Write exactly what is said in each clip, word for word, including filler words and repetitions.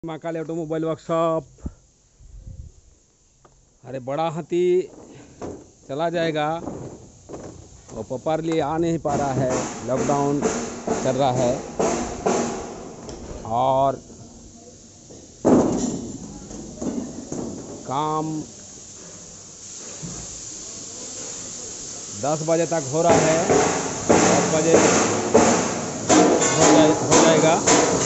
Mahakal automobile workshop. अरे बड़ा हाथी चला जाएगा, वो प्रॉपरली आ नहीं पा रहा है, लॉकडाउन चल रहा है और काम दस बजे तक हो रहा है। दस बजे हो जाए हो जाएगा।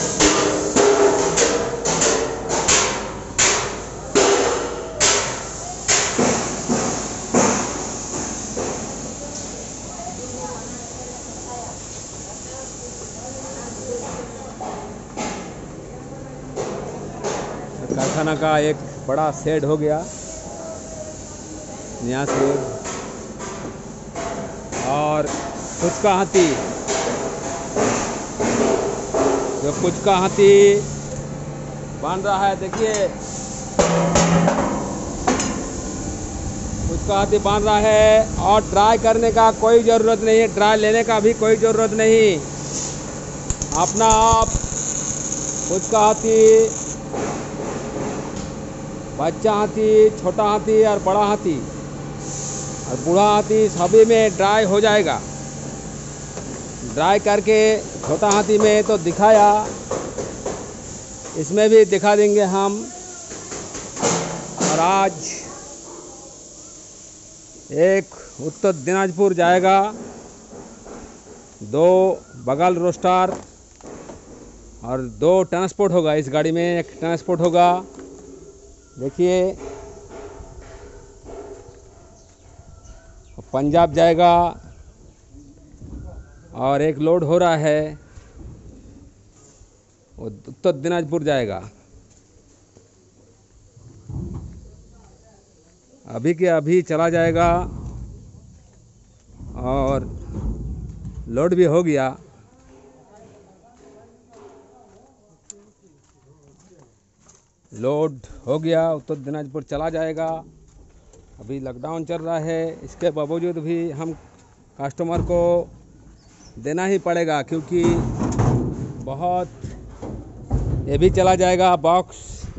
कारखाना का एक बड़ा शेड हो गया यहाँ से, और कुछ का हाथी जो कुछ का हाथी बांध रहा है, देखिए कुछ का हाथी बांध रहा है। और ड्राई करने का कोई ज़रूरत नहीं है, ड्राई लेने का भी कोई ज़रूरत नहीं। अपना आप कुछ का हाथी, बच्चा हाथी, छोटा हाथी और बड़ा हाथी और बूढ़ा हाथी सभी में ड्राई हो जाएगा। ड्राई करके छोटा हाथी में तो दिखाया, इसमें भी दिखा देंगे हम। और आज एक उत्तर दिनाजपुर जाएगा, दो बगल रोस्टर और दो ट्रांसपोर्ट होगा। इस गाड़ी में एक ट्रांसपोर्ट होगा, देखिए पंजाब जाएगा और एक लोड हो रहा है, वो उत्तर दिनाजपुर जाएगा। अभी के अभी चला जाएगा और लोड भी हो गया। लोड हो गया, उत्तर दिनाजपुर चला जाएगा। अभी लॉकडाउन चल रहा है, इसके बावजूद भी हम कस्टमर को देना ही पड़ेगा, क्योंकि बहुत ये भी चला जाएगा बॉक्स,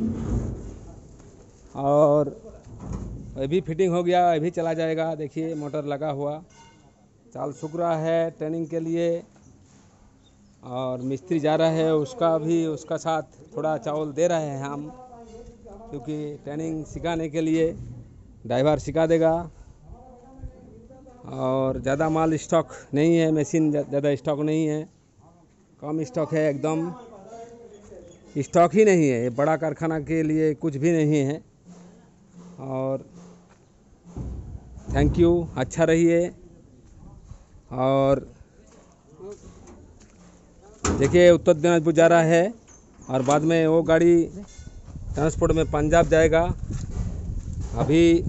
और ये भी फिटिंग हो गया, ये भी चला जाएगा। देखिए मोटर लगा हुआ, चाल सूख रहा है ट्रेनिंग के लिए, और मिस्त्री जा रहा है, उसका भी उसका साथ थोड़ा चावल दे रहे हैं हम, क्योंकि ट्रेनिंग सिखाने के लिए ड्राइवर सिखा देगा। और ज़्यादा माल स्टॉक नहीं है, मशीन ज़्यादा स्टॉक नहीं है, कम स्टॉक है, एकदम स्टॉक ही नहीं है। ये बड़ा कारखाना के लिए कुछ भी नहीं है। और थैंक यू, अच्छा रहिए। और देखिए उत्तर दिनाजपुर जा रहा है और बाद में वो गाड़ी ट्रांसपोर्ट में पंजाब जाएगा। अभी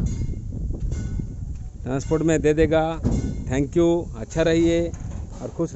ट्रांसपोर्ट में दे देगा। थैंक यू, अच्छा रहिए और खुश रहिए।